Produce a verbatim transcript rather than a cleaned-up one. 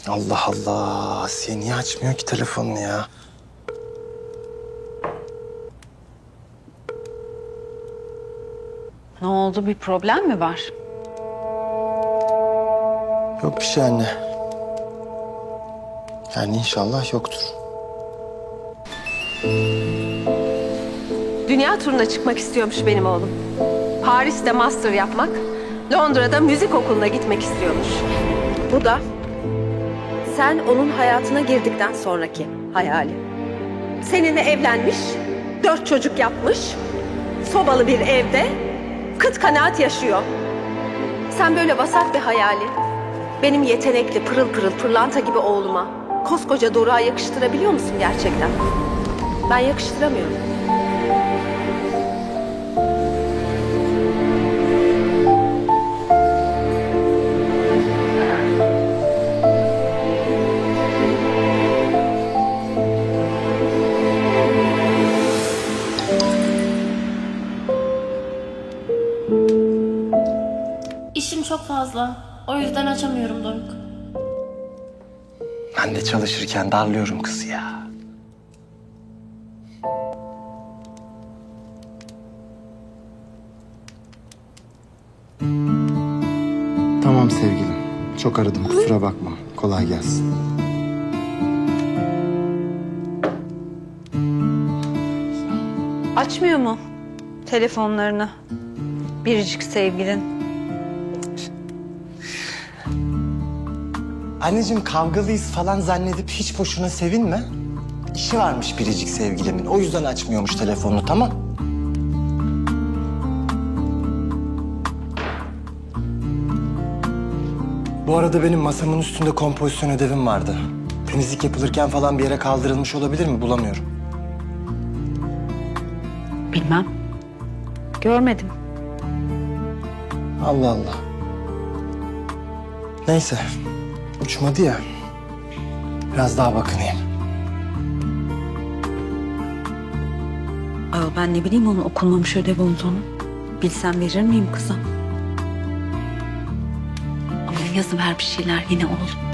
Allah Allah. Asiye niye açmıyor ki telefonunu ya? Ne oldu? Bir problem mi var? Yok bir şey anne. Yani inşallah yoktur. Dünya turuna çıkmak istiyormuş benim oğlum. Paris'te master yapmak, Londra'da müzik okuluna gitmek istiyormuş. Bu da sen onun hayatına girdikten sonraki hayali. Seninle evlenmiş, dört çocuk yapmış, sobalı bir evde kıt kanaat yaşıyor. Sen böyle vasat bir hayali benim yetenekli, pırıl pırıl, pırlanta gibi oğluma koskoca Doruk'a yakıştırabiliyor musun gerçekten? Ben yakıştıramıyorum. İşim çok fazla. O yüzden açamıyorum Doruk. Ben de çalışırken darlıyorum kızı ya. Tamam sevgilim. Çok aradım kusura bakma. Kolay gelsin. Açmıyor mu telefonlarını biricik sevgilin? Anneciğim kavgalıyız falan zannedip hiç boşuna sevinme. İşi varmış biricik sevgilimin. O yüzden açmıyormuş telefonunu, tamam? Bu arada benim masamın üstünde kompozisyon ödevim vardı. Temizlik yapılırken falan bir yere kaldırılmış olabilir mi? Bulamıyorum. Bilmem. Görmedim. Allah Allah. Neyse. Uçmadı ya. Biraz daha bakınayım. Ayol ben ne bileyim onun okunmamış ödev olduğunu. Bilsem verir miyim kıza? Ama yazıver bir şeyler yine oğlum.